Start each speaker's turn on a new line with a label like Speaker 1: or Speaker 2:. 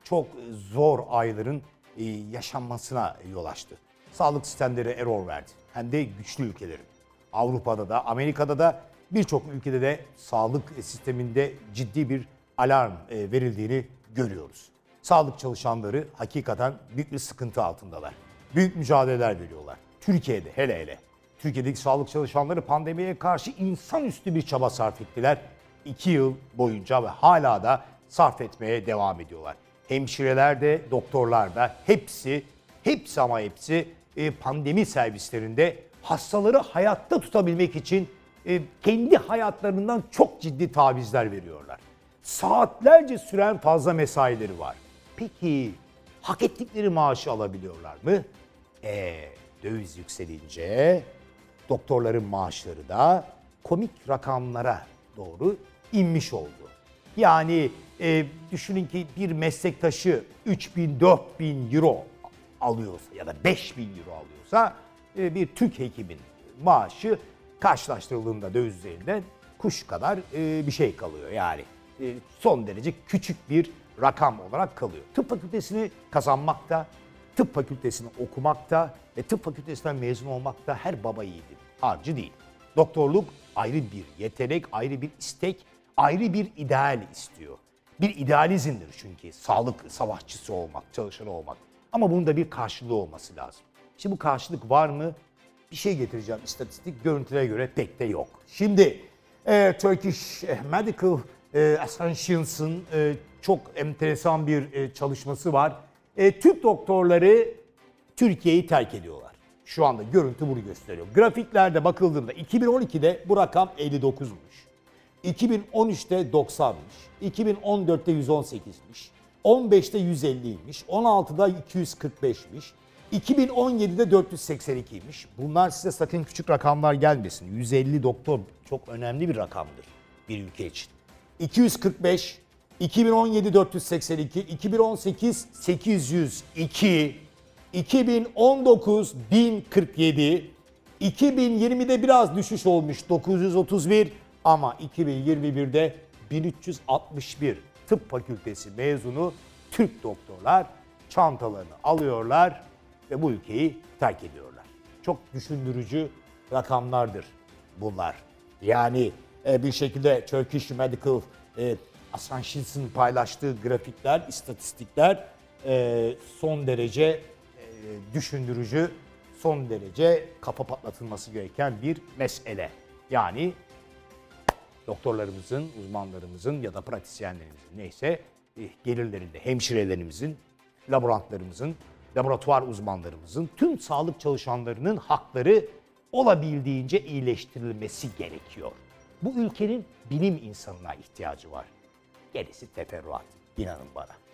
Speaker 1: çok zor ayların yaşanmasına yol açtı. Sağlık sistemleri error verdi. Hem de güçlü ülkelerin. Avrupa'da da, Amerika'da da birçok ülkede de sağlık sisteminde ciddi bir alarm verildiğini görüyoruz. Sağlık çalışanları hakikaten büyük bir sıkıntı altındalar. Büyük mücadeleler veriyorlar. Türkiye'de hele hele. Türkiye'deki sağlık çalışanları pandemiye karşı insanüstü bir çaba sarf ettiler. 2 yıl boyunca ve hala da sarf etmeye devam ediyorlar. Hemşireler de, doktorlar da hepsi ama hepsi pandemi servislerinde hastaları hayatta tutabilmek için kendi hayatlarından çok ciddi tavizler veriyorlar. Saatlerce süren fazla mesaileri var. Peki hak ettikleri maaşı alabiliyorlar mı? Döviz yükselince doktorların maaşları da komik rakamlara doğru inmiş oldu. Yani düşünün ki bir meslektaşı 3.000-4.000 euro alıyorsa ya da 5.000 euro alıyorsa bir Türk hekimin maaşı karşılaştırıldığında döviz üzerinden kuş kadar bir şey kalıyor. Yani son derece küçük bir rakam olarak kalıyor. Tıp fakültesini kazanmakta, tıp fakültesini okumakta ve tıp fakültesinden mezun olmakta her baba yiğidin harcı değil. Doktorluk ayrı bir yetenek, ayrı bir istek, ayrı bir ideal istiyor. Bir idealizmdir çünkü sağlık savaşçısı olmak, çalışanı olmak. Ama bunun da bir karşılığı olması lazım. İşte bu karşılık var mı? Bir şey getireceğim istatistik görüntülere göre pek de yok. Şimdi Turkish Medical Associations'ın çok enteresan bir çalışması var. Türk doktorları Türkiye'yi terk ediyorlar. Şu anda görüntü bunu gösteriyor. Grafiklerde bakıldığında 2012'de bu rakam 59'muş. 2013'te 90'mış. 2014'te 118'miş. 15'te 150'ymiş. 16'da 245'miş. 2017'de 482'ymiş. Bunlar size sakın küçük rakamlar gelmesin. 150 doktor çok önemli bir rakamdır bir ülke için. 245, 2017 482, 2018 802, 2019 1047, 2020'de biraz düşüş olmuş 931 ama 2021'de 1361 tıp fakültesi mezunu Türk doktorlar çantalarını alıyorlar ve bu ülkeyi terk ediyorlar. Çok düşündürücü rakamlardır bunlar. Yani bir şekilde Turkish Medical Associations'ın paylaştığı grafikler, istatistikler son derece düşündürücü, son derece kafa patlatılması gereken bir mesele. Yani doktorlarımızın, uzmanlarımızın ya da pratisyenlerimizin neyse gelirlerinde hemşirelerimizin, laborantlarımızın, laboratuvar uzmanlarımızın, tüm sağlık çalışanlarının hakları olabildiğince iyileştirilmesi gerekiyor. Bu ülkenin bilim insanına ihtiyacı var. Gerisi teferruat, inanın bana.